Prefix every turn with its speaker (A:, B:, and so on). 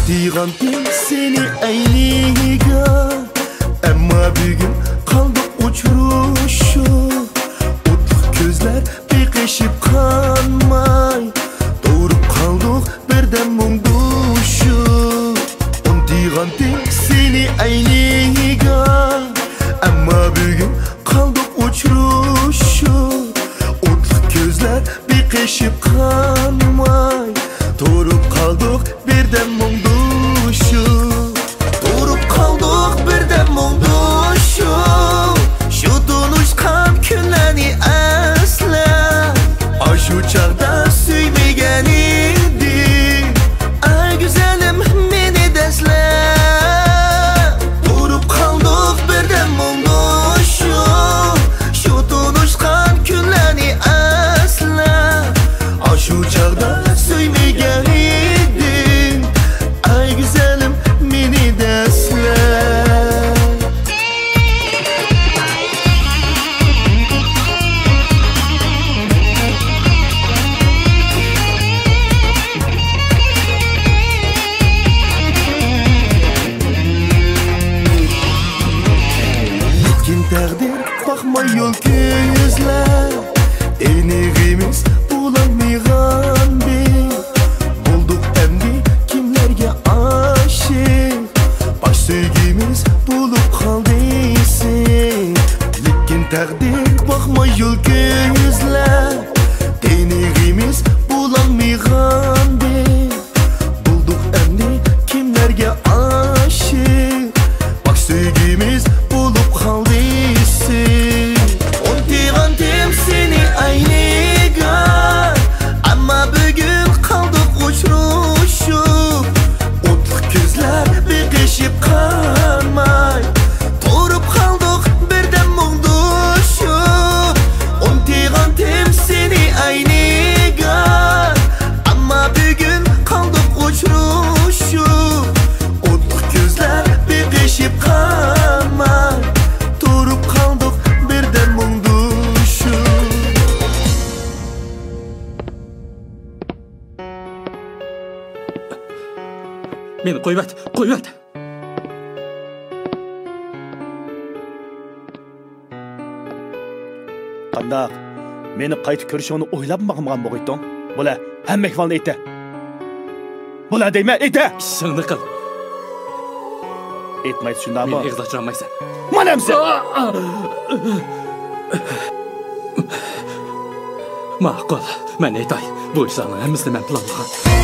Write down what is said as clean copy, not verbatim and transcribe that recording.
A: Unutgandim seni ayniga, ammo bugun qoldik uchrashib. O'tliq ko'zlar beqishib qanmay, to'g'ri qoldik birdan mungdushib. Unutgandim seni ayniga, ammo bugun qoldik uchrashib. O'tliq ko'zlar beqishib qanmay, to'g'ri qoldik birdan mungdushib. To'g'ri qoldik birdan mungdushib. Shu tunishgan kunlarni eslab, shu chaqda suymagan edim. Ay güzelim meni dastlab. To'g'ri qoldik birdan mungdushib. Shu tunishgan kunlarni eslab, shu chaqda suymagan edim. Ay güzelim meni dastlab. Lekin taqdir bakma yo'l ko'zlar, enigimiz bulanmagan bir. Bulduk endi kimlarga aşık, baş sevgimiz bulup kaldıysa. Lekin taqdir bakma yo'l ko'zlar, enigimiz bulanmagan bir. Bulduk endi kimlarga aşık, baş sevgimiz bulup kaldıysa. Unutgandim seni ayniga, ammo bugun qoldik uchrashib. O'tliq ko'zlar beqishib qanmay, to'g'ri qoldik birdan mungdushib. Unutgandim seni ayniga, ammo bugun qoldik uchrashib. O'tliq ko'zlar beqishib qanmay, to'g'ri qoldik birdan mungdushib.
B: Meni qo'yvat.
C: Qandaq? Meni qayta ko'rishingni o'ylab maqmagan bo'g'aytding. Bo'la, hamma ahvolni aytdi. Bo'la deyma, aytdi.
B: Ishingni qil.
C: Aytmaydi shundaqmi?
B: Meni ig'zochlanmaysan.
C: Manamsa.
B: Ma'qul. Men aytay. Bu ishlarni hammasini men planlagan.